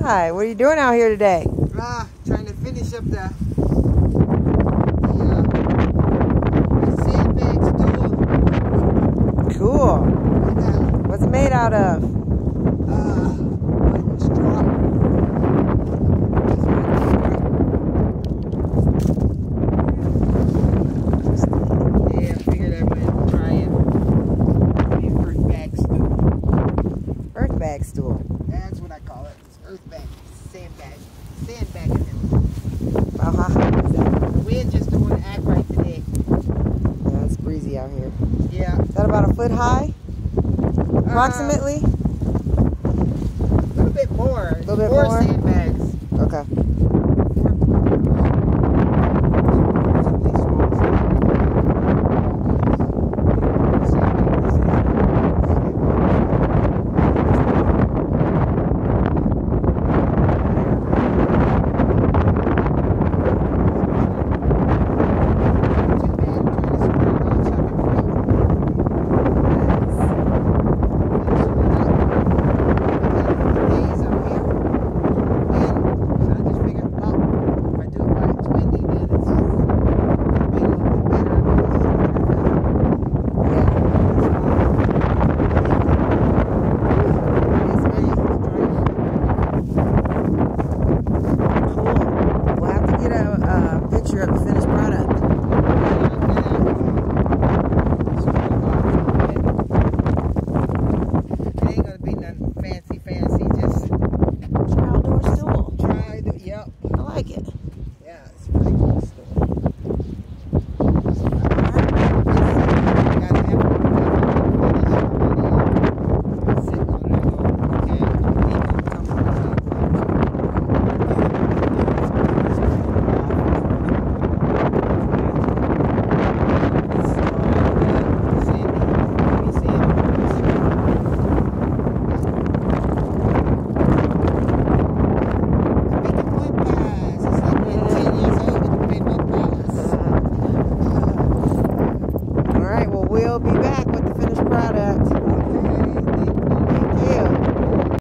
Hi, what are you doing out here today? Trying to finish up the sandbag stool. Cool. What's it made out of? Straw. Yeah, I figured I might try it. Earth bag stool. Earth bag stool. That's what I call it. It's earth bag. Sandbag. Sandbagging it. How hot is that? The wind just don't want to act right today. Yeah, it's breezy out here. Yeah. Is that about a foot high? Approximately? A little bit more. A little bit more more? Sandbags. Okay. Picture of the finished product. It ain't gonna be nothing fancy, just Outdoor stool. yep. I like it. Yeah, it's a pretty cool stool. All right, well, we'll be back.